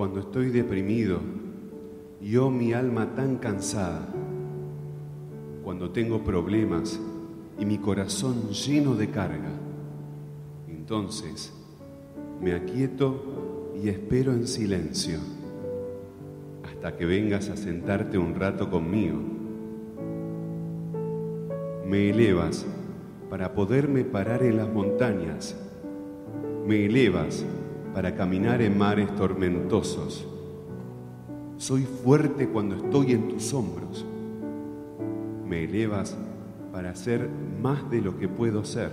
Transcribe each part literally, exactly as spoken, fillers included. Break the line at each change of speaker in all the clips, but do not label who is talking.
cuando estoy deprimido y oh mi alma tan cansada, cuando tengo problemas y mi corazón lleno de carga, entonces me aquieto y espero en silencio hasta que vengas a sentarte un rato conmigo. Me elevas para poderme parar en las montañas, me elevas para caminar en mares tormentosos. Soy fuerte cuando estoy en tus hombros. Me elevas para ser más de lo que puedo ser.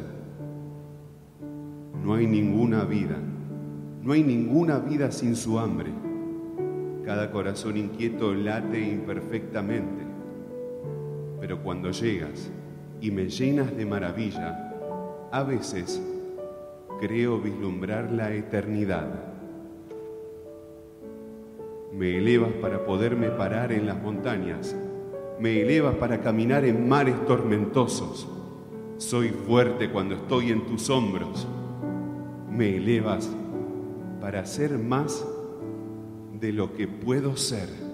No hay ninguna vida, no hay ninguna vida sin su hambre. Cada corazón inquieto late imperfectamente. Pero cuando llegas y me llenas de maravilla, a veces creo vislumbrar la eternidad. Me elevas para poderme parar en las montañas. Me elevas para caminar en mares tormentosos. Soy fuerte cuando estoy en tus hombros. Me elevas para ser más de lo que puedo ser.